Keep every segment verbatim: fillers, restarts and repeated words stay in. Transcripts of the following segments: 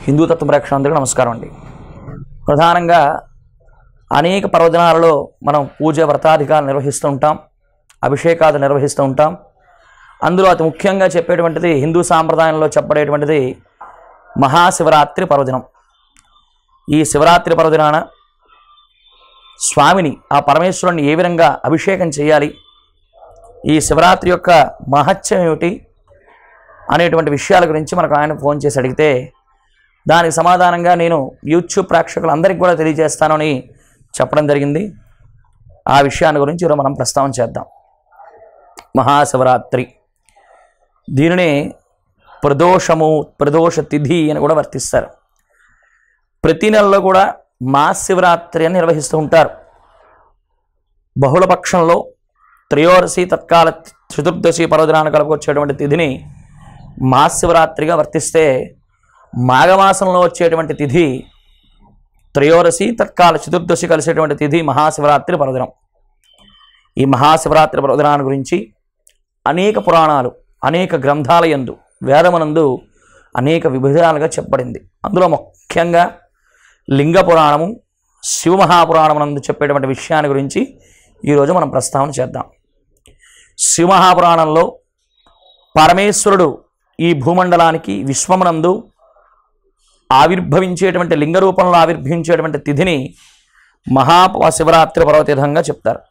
హిందూ తత్వ ప్రేక్షకులందరికీ నమస్కారం అండి. ప్రధానంగా అనేక పర్వదినాలలో మనం పూజ వ్రతాధికారులు నిర్వహిస్తూ ఉంటాం, అభిషేకాలు నిర్వహిస్తూ ఉంటాం. అందులో అతి ముఖ్యంగా చెప్పేటువంటిది హిందూ సాంప్రదాయంలో చెప్పబడేటువంటిది మహాశివరాత్రి పర్వదినం. ఈ శివరాత్రి పర్వదినాన స్వామిని, ఆ పరమేశ్వరుని ఏ విధంగా అభిషేకం చేయాలి, ఈ శివరాత్రి యొక్క మహత్యం ఏమిటి అనేటువంటి విషయాల గురించి మనకు ఆయన ఫోన్ చేసి అడిగితే దానికి సమాధానంగా నేను యూట్యూబ్ ప్రేక్షకులందరికీ కూడా తెలియజేస్తానని చెప్పడం జరిగింది. ఆ విషయాన్ని గురించి ఈరోజు మనం ప్రస్తావన చేద్దాం. మహాశివరాత్రి, దీనిని ప్రదోషము, ప్రదోష తిథి అని కూడా వర్తిస్తారు. ప్రతి నెలలో కూడా మహాశివరాత్రి అని నిర్వహిస్తూ ఉంటారు. బహుళపక్షంలో త్రయోదశి తత్కాల చతుర్దశి పర్వదినాన్ని కలుపు వచ్చేటువంటి తిథిని మహాశివరాత్రిగా వర్తిస్తే, మాఘమాసంలో వచ్చేటువంటి తిథి త్రయోదశి తత్కాల చతుర్దశి కలిసేటువంటి తిథి మహాశివరాత్రి పర్వదినం. ఈ మహాశివరాత్రి పర్వదినాన్ని గురించి అనేక పురాణాలు, అనేక గ్రంథాల యందు, వేదమునందు అనేక విభజనాలుగా చెప్పబడింది. అందులో ముఖ్యంగా లింగ పురాణము, శివమహాపురాణమునందు చెప్పేటువంటి విషయాన్ని గురించి ఈరోజు మనం ప్రస్తావన చేద్దాం. శివమహాపురాణంలో పరమేశ్వరుడు ఈ భూమండలానికి, విశ్వమునందు ఆవిర్భవించేటువంటి లింగ రూపంలో ఆవిర్భవించేటువంటి తిథిని మహాశివరాత్రి పర్వతిథంగా చెప్తారు.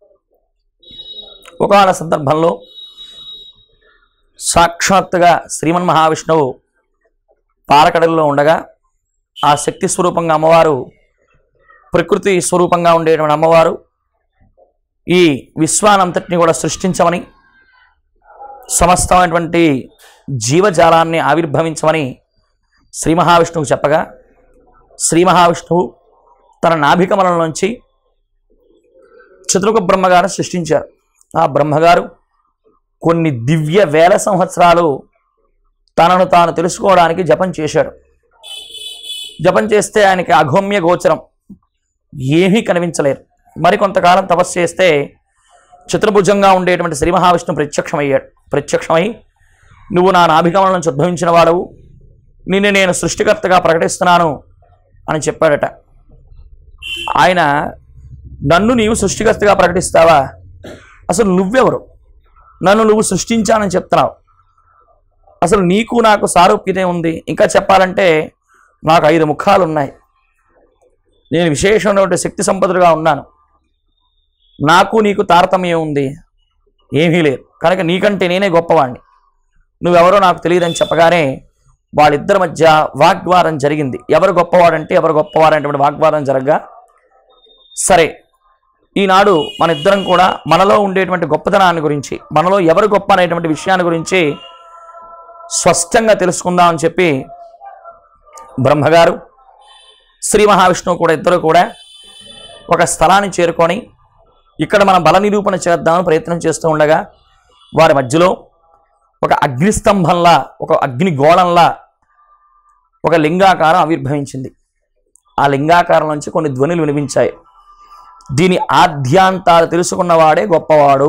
ఒకనొక సందర్భంలో సాక్షాత్తుగా శ్రీమన్ మహావిష్ణువు పాలకడలిలో ఉండగా, ఆ శక్తి స్వరూపంగా అమ్మవారు, ప్రకృతి స్వరూపంగా ఉండేటువంటి అమ్మవారు ఈ విశ్వానంతటిని కూడా సృష్టించమని, సమస్తమైనటువంటి జీవజాలాన్ని ఆవిర్భవించమని శ్రీ మహావిష్ణువుకు చెప్పగా, శ్రీ మహావిష్ణువు తన నాభికమలం నుంచి చతుర్ముఖ బ్రహ్మగారు సృష్టించారు. ఆ బ్రహ్మగారు కొన్ని దివ్య వేల సంవత్సరాలు తనను తాను తెలుసుకోవడానికి జపం చేశాడు. జపం చేస్తే ఆయనకి అగమ్య గోచరం, ఏమీ కనిపించలేరు. మరికొంతకాలం తపస్సు చేస్తే చతుర్భుజంగా ఉండేటువంటి శ్రీ మహావిష్ణువు ప్రత్యక్షమయ్యాడు. ప్రత్యక్షమై, నువ్వు నా నాభికమలం నుంచి ఉద్భవించిన వాడవు, నిన్ను నేను సృష్టికర్తగా ప్రకటిస్తున్నాను అని చెప్పాడట. ఆయన, నన్ను నీవు సృష్టికర్తగా ప్రకటిస్తావా? అసలు నువ్వెవరు? నన్ను నువ్వు సృష్టించానని చెప్తున్నావు. అసలు నీకు నాకు సారూప్యత ఉంది. ఇంకా చెప్పాలంటే నాకు ఐదు ముఖాలు ఉన్నాయి, నేను విశేషమైనటువంటి శక్తి సంపదలుగా ఉన్నాను, నాకు నీకు తారతమ్యం ఉంది, ఏమీ లేదు. కనుక నీకంటే నేనే గొప్పవాడిని, నువ్వెవరో నాకు తెలియదని చెప్పగానే వాళ్ళిద్దరి మధ్య వాగ్వాదం జరిగింది. ఎవరు గొప్పవాడంటే ఎవరు గొప్పవాడనేటువంటి వాగ్వాదం జరగగా, సరే ఈనాడు మన ఇద్దరం కూడా మనలో ఉండేటువంటి గొప్పతనాన్ని గురించి, మనలో ఎవరు గొప్ప అనేటువంటి విషయాన్ని గురించి స్పష్టంగా తెలుసుకుందామని చెప్పి బ్రహ్మగారు, శ్రీ మహావిష్ణువు కూడా ఇద్దరు కూడా ఒక స్థలాన్ని చేరుకొని ఇక్కడ మనం బల నిరూపణ చేద్దామని ప్రయత్నం చేస్తూ ఉండగా, వారి మధ్యలో ఒక అగ్నిస్తంభంలా, ఒక అగ్ని గోళంలా ఒక లింగాకారం ఆవిర్భవించింది. ఆ లింగాకారం నుంచి కొన్ని ధ్వనులు వినిపించాయి. దీని ఆద్యాంతాలు తెలుసుకున్నవాడే గొప్పవాడు,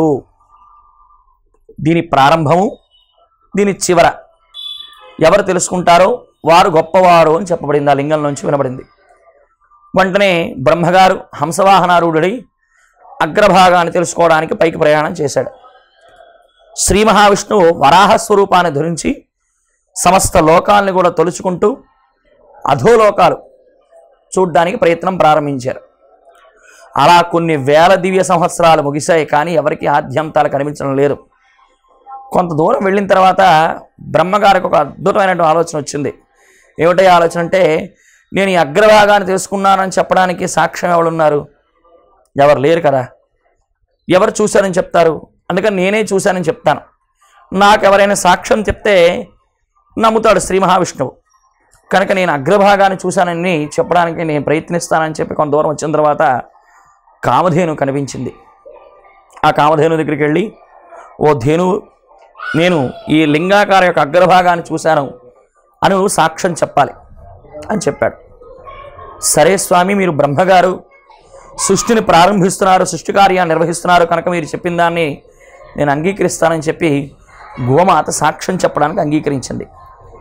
దీని ప్రారంభము, దీని చివర ఎవరు తెలుసుకుంటారో వారు గొప్పవారు అని చెప్పబడింది. ఆ లింగం నుంచి వినబడింది. వెంటనే బ్రహ్మగారు హంసవాహనారూఢుడై అగ్రభాగాన్ని తెలుసుకోవడానికి పైకి ప్రయాణం చేశాడు. శ్రీ మహావిష్ణువు వరాహ స్వరూపాన్ని ధరించి సమస్త లోకాలని కూడా తలుచుకుంటూ అధోలోకాలు చూడ్డానికి ప్రయత్నం ప్రారంభించారు. అలా కొన్ని వేల దివ్య సంవత్సరాలు ముగిశాయి, కానీ ఎవరికి ఆద్యంతాలు కనిపించడం లేదు. కొంత దూరం వెళ్ళిన తర్వాత బ్రహ్మగారికి ఒక అద్భుతమైనటువంటి ఆలోచన వచ్చింది. ఏమిటో ఆలోచన అంటే, నేను ఈ అగ్రభాగాన్ని తెలుసుకున్నానని చెప్పడానికి సాక్ష్యం ఎవరున్నారు? ఎవరు లేరు కదా. ఎవరు చూశారని చెప్తారు? అందుకని నేనే చూశానని చెప్తాను. నాకు ఎవరైనా సాక్ష్యం చెప్తే నమ్ముతాడు శ్రీ మహావిష్ణువు. కనుక నేను అగ్రభాగాన్ని చూశానని చెప్పడానికి నేను ప్రయత్నిస్తానని చెప్పి కొంత దూరం వచ్చిన తర్వాత కామధేను కనిపించింది. ఆ కామధేను దగ్గరికి వెళ్ళి, ఓ ధేను, నేను ఈ లింగాకార యొక్క అగ్రభాగాన్ని చూశాను అని నువ్వు సాక్ష్యం చెప్పాలి అని చెప్పాడు. సరే స్వామి, మీరు బ్రహ్మగారు సృష్టిని ప్రారంభిస్తున్నారు, సృష్టి కార్యాన్ని నిర్వహిస్తున్నారు, కనుక మీరు చెప్పిన దాన్ని నేను అంగీకరిస్తానని చెప్పి గోమాత సాక్ష్యం చెప్పడానికి అంగీకరించింది.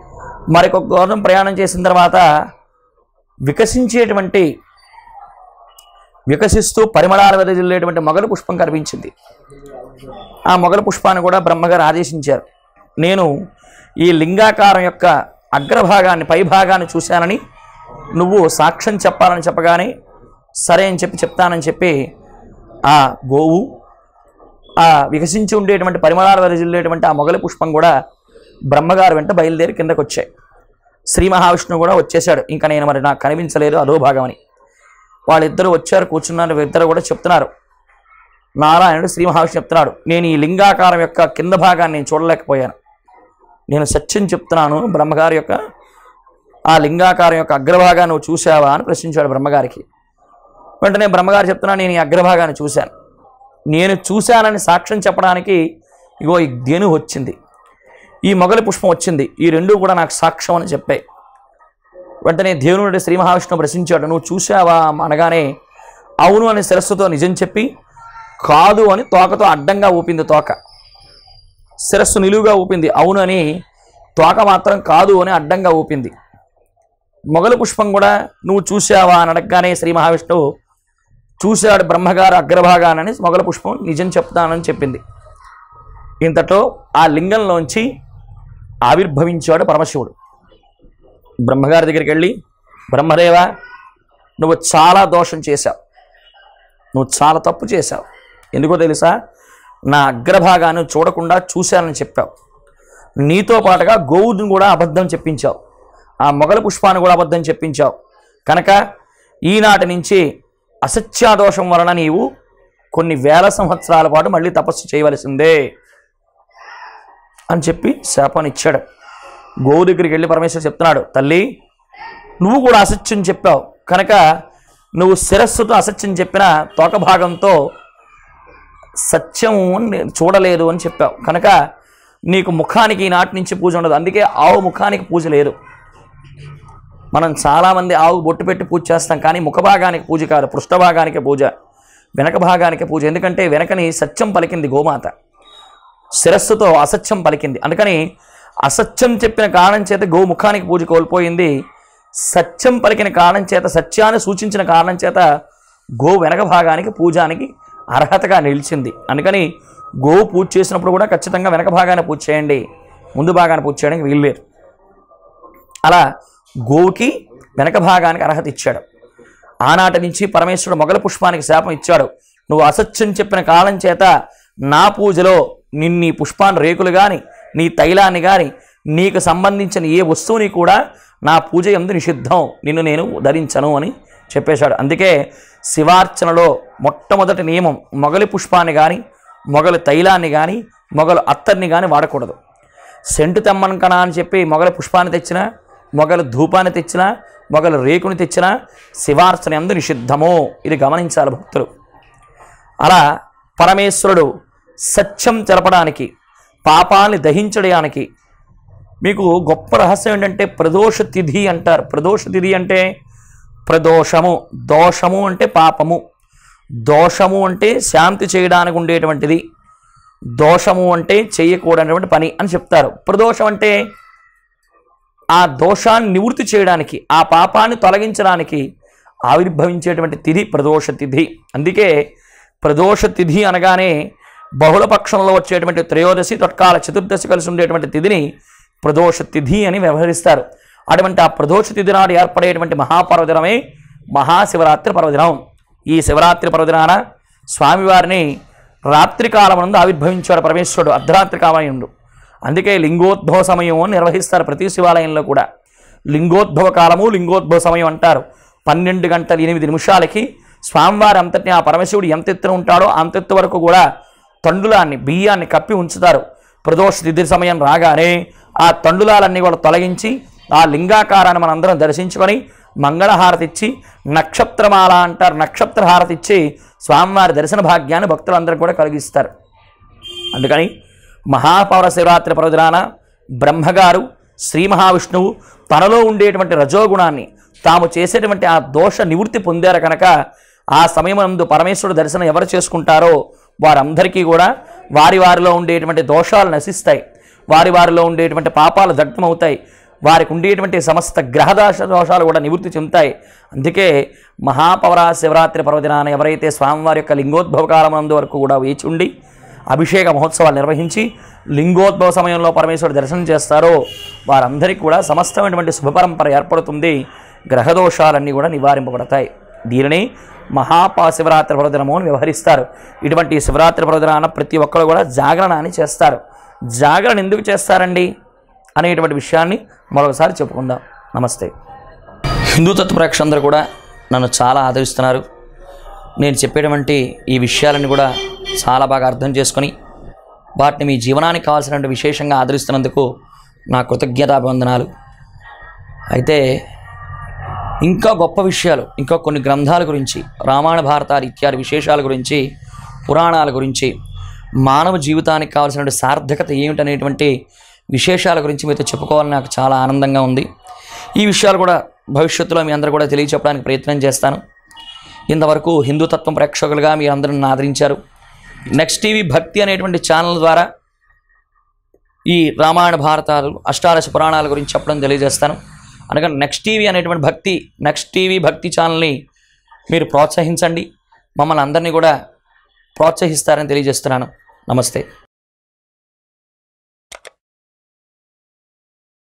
మరికొక దూరం ప్రయాణం చేసిన తర్వాత వికసించేటువంటి వికసిస్తూ పరిమళాలు వెదజల్లేటువంటి మొగలు పుష్పం కనిపించింది. ఆ మొగలు పుష్పాన్ని కూడా బ్రహ్మగారు ఆదేశించారు. నేను ఈ లింగాకారం యొక్క అగ్రభాగాన్ని పైభాగాన్ని చూశానని నువ్వు సాక్ష్యం చెప్పాలని చెప్పగానే సరే అని చెప్పి చెప్తానని చెప్పి ఆ గోవు ఆ వికసించి ఉండేటువంటి పరిమళాలు వెదజల్లేటువంటి ఆ మొగలి పుష్పం కూడా బ్రహ్మగారు వెంట బయలుదేరి కిందకు వచ్చాయి. శ్రీ మహావిష్ణువు కూడా వచ్చేసాడు. ఇంకా నేను మరి నాకు కనిపించలేదు అదో భాగమని. వాళ్ళిద్దరూ వచ్చారు, కూర్చున్నారు. ఇద్దరు కూడా చెప్తున్నారు. నారాయణుడు శ్రీ మహావిష్ణువు చెప్తున్నాడు, నేను ఈ లింగాకారం యొక్క కింద భాగాన్ని నేను చూడలేకపోయాను, నేను సత్యం చెప్తున్నాను. బ్రహ్మగారి యొక్క ఆ లింగాకారం యొక్క అగ్రభాగాన్ని నువ్వు చూసావా అని ప్రశ్నించాడు బ్రహ్మగారికి. వెంటనే బ్రహ్మగారు చెప్తున్నాను, నేను ఈ అగ్రభాగాన్ని చూశాను. నేను చూశానని సాక్ష్యం చెప్పడానికి ఇగో ఈ ధేను వచ్చింది, ఈ మొగలి పుష్పం వచ్చింది, ఈ రెండూ కూడా నాకు సాక్ష్యం అని చెప్పాయి. వెంటనే ధేనుడి శ్రీ మహావిష్ణువు ప్రశ్నించాడు, నువ్వు చూసావా అనగానే అవును అని శిరస్సుతో నిజం చెప్పి కాదు అని తోకతో అడ్డంగా ఊపింది. తోక శిరస్సు నిలువుగా ఊపింది, అవును అని. తోక మాత్రం కాదు అని అడ్డంగా ఊపింది. మొగలి పుష్పం కూడా నువ్వు చూసావా అని అడగగానే శ్రీ మహావిష్ణువు చూశాడు బ్రహ్మగారు అగ్రభాగానని మొగలి పుష్పం నిజం చెప్తానని చెప్పింది. ఇంతలో ఆ లింగంలోంచి ఆవిర్భవించాడు పరమశివుడు. బ్రహ్మగారి దగ్గరికి వెళ్ళి, బ్రహ్మదేవా నువ్వు చాలా దోషం చేశావు, నువ్వు చాలా తప్పు చేశావు. ఎందుకో తెలుసా, నా అగ్రభాగాన్ని చూడకుండా చూశానని చెప్పావు. నీతో పాటుగా గోవుని కూడా అబద్ధం చెప్పించావు, ఆ మొగలి పుష్పాన్ని కూడా అబద్ధం చెప్పించావు. కనుక ఈనాటి నుంచి అసత్యాదోషం వలన నీవు కొన్ని వేల సంవత్సరాల పాటు మళ్ళీ తపస్సు చేయవలసిందే అని చెప్పి శాపాన్ని ఇచ్చాడు. గోవు దగ్గరికి వెళ్ళి పరమేశ్వరు చెప్తున్నాడు, తల్లి నువ్వు కూడా అసత్యం చెప్పావు కనుక నువ్వు శిరస్సుతో అసత్యం చెప్పిన తోక భాగంతో సత్యం చూడలేదు అని చెప్పావు కనుక నీకు ముఖానికి ఈనాటి నుంచి పూజ ఉండదు. అందుకే ఆవు ముఖానికి పూజ లేదు. మనం చాలామంది ఆవు బొట్టు పెట్టి పూజ చేస్తాం, కానీ ముఖ భాగానికి పూజ కాదు, పృష్ఠభాగానికి పూజ, వెనక భాగానికి పూజ. ఎందుకంటే వెనకని సత్యం పలికింది గోమాత, శిరస్సుతో అసత్యం పలికింది. అందుకని అసత్యం చెప్పిన కారణం చేత గోముఖానికి పూజ కోల్పోయింది. సత్యం పలికిన కారణం చేత, సత్యాన్ని సూచించిన కారణం చేత గో వెనక భాగానికి పూజానికి అర్హతగా నిలిచింది. అందుకని గోవు పూజ చేసినప్పుడు కూడా ఖచ్చితంగా వెనక భాగాన్ని పూజ చేయండి, ముందు భాగాన్ని పూజ చేయడానికి వీల్లేదు. అలా గోవుకి వెనక భాగానికి అర్హత ఇచ్చాడు. ఆనాటి నుంచి పరమేశ్వరుడు మొగలి పుష్పానికి శాపం ఇచ్చాడు. నువ్వు అసత్యం చెప్పిన కారణం చేత నా పూజలో నిన్నీ పుష్పాన్ని రేకులు కానీ నీ తైలాన్ని కానీ నీకు సంబంధించిన ఏ వస్తువుని కూడా నా పూజ యందు నిషిద్ధం, నిన్ను నేను ధరించను అని చెప్పేశాడు. అందుకే శివార్చనలో మొట్టమొదటి నియమం మొగలి పుష్పాన్ని కానీ మొగలి తైలాన్ని కానీ మొగలు అత్తర్ని కానీ వాడకూడదు. సెంటు తెమ్మను కనా అని చెప్పి మొగలి పుష్పాన్ని తెచ్చినా, మొగలు ధూపాన్ని తెచ్చినా, మొగలు రేకుని తెచ్చినా శివార్చన యందు నిషిద్ధము. ఇది గమనించాలి భక్తులు. అలా పరమేశ్వరుడు సత్యం తెలపడానికి, పాపాన్ని దహించడానికి మీకు గొప్ప రహస్యం ఏంటంటే ప్రదోష తిథి అంటారు. ప్రదోష తిథి అంటే ప్రదోషము, దోషము అంటే పాపము, దోషము అంటే శాంతి చేయడానికి ఉండేటువంటిది, దోషము అంటే చేయకూడనటువంటి పని అని చెప్తారు. ప్రదోషం అంటే ఆ దోషాన్ని నివృత్తి చేయడానికి, ఆ పాపాన్ని తొలగించడానికి ఆవిర్భవించేటువంటి తిథి ప్రదోష తిథి. అందుకే ప్రదోష తిథి అనగానే బహుళపక్షంలో వచ్చేటువంటి త్రయోదశి తత్కాల చతుర్దశి కలిసి ఉండేటువంటి తిథిని ప్రదోష తిథి అని వ్యవహరిస్తారు. అటువంటి ఆ ప్రదోష తిథి నాడు ఏర్పడేటువంటి మహాపర్వదినమే మహాశివరాత్రి పర్వదినం. ఈ శివరాత్రి పర్వదినాన స్వామివారిని రాత్రికాలమునందు ఆవిర్భవించాడు పరమేశ్వరుడు, అర్ధరాత్రి కాలమునందు. అందుకే లింగోద్భవ సమయం అని నిర్వహిస్తారు ప్రతి శివాలయంలో కూడా. లింగోద్భవ కాలము, లింగోద్భవ సమయం అంటారు. పన్నెండు గంటల ఎనిమిది నిమిషాలకి స్వామివారి అంతటిని ఆ పరమశివుడు ఎంత ఎత్తున ఉంటాడో అంతెత్తు వరకు కూడా తండులాన్ని, బియ్యాన్ని కప్పి ఉంచుతారు. ప్రదోష తిథి సమయం రాగానే ఆ తండులాలన్నీ కూడా తొలగించి ఆ లింగాకారాన్ని మనందరం దర్శించుకొని మంగళహారతి ఇచ్చి, నక్షత్రమాల అంటారు, నక్షత్ర హారతి ఇచ్చి స్వామివారి దర్శన భాగ్యాన్ని భక్తులందరూ కూడా కలిగిస్తారు. అందుకని మహాపౌర శివరాత్రి పర్వదినాన బ్రహ్మగారు శ్రీ మహావిష్ణువు తనలో ఉండేటువంటి రజోగుణాన్ని తాము చేసేటువంటి ఆ దోష నివృత్తి పొందారు కనుక ఆ సమయమందు పరమేశ్వరుడు దర్శనం ఎవరు చేసుకుంటారో వారందరికీ కూడా వారి వారిలో ఉండేటువంటి దోషాలు నశిస్తాయి, వారి వారిలో ఉండేటువంటి పాపాలు దగ్ధమవుతాయి. వారికి ఉండేటువంటి సమస్త గ్రహదోష దోషాలు కూడా నివృత్తి చెందుతాయి. అందుకే మహాపవరా శివరాత్రి పర్వదినాన ఎవరైతే స్వామివారి యొక్క లింగోద్భవ కాలమందు వరకు కూడా వేచి ఉండి అభిషేక మహోత్సవాలు నిర్వహించి లింగోద్భవ సమయంలో పరమేశ్వరుడు దర్శనం చేస్తారో వారందరికీ కూడా సమస్తమైనటువంటి శుభపరంపర ఏర్పడుతుంది. గ్రహదోషాలన్నీ కూడా నివారింపబడతాయి. దీనిని మహాశివరాత్రి పర్వదినము అని వ్యవహరిస్తారు. ఇటువంటి శివరాత్రి పర్వదినాన ప్రతి ఒక్కరు కూడా జాగరణాన్ని చేస్తారు. జాగరణ ఎందుకు చేస్తారండి అనేటువంటి విషయాన్ని మరొకసారి చెప్పుకుందాం. నమస్తే. హిందూ తత్వ ప్రేక్షకులందరూ కూడా నన్ను చాలా ఆదరిస్తున్నారు. నేను చెప్పేటువంటి ఈ విషయాలను కూడా చాలా బాగా అర్థం చేసుకొని వాటిని మీ జీవనానికి కావాల్సినటువంటి విశేషంగా ఆదరిస్తున్నందుకు నా కృతజ్ఞతాభివందనాలు. అయితే ఇంకా గొప్ప విషయాలు, ఇంకా కొన్ని గ్రంథాల గురించి, రామాయణ భారతాలు ఇత్యాది విశేషాల గురించి, పురాణాల గురించి, మానవ జీవితానికి కావాల్సిన సార్థకత ఏమిటనేటువంటి విశేషాల గురించి మీతో చెప్పుకోవాలని నాకు చాలా ఆనందంగా ఉంది. ఈ విషయాలు కూడా భవిష్యత్తులో మీ అందరూ కూడా తెలియచెప్పడానికి ప్రయత్నం చేస్తాను. ఇంతవరకు హిందూ తత్వం ప్రేక్షకులుగా మీరు అందరూ నన్ను ఆదరించారు. నెక్స్ట్ టీవీ భక్తి అనేటువంటి ఛానల్ ద్వారా ఈ రామాయణ భారతాలు, అష్టాదశ పురాణాల గురించి చెప్పడం తెలియజేస్తాను. అనగా నెక్స్ట్ టీవీ అనేటువంటి భక్తి నెక్స్ట్ టీవీ భక్తి ఛానల్ని మీరు ప్రోత్సహించండి. మమ్మల్ని అందరినీ కూడా ప్రోత్సహిస్తారని తెలియజేస్తున్నాను. నమస్తే.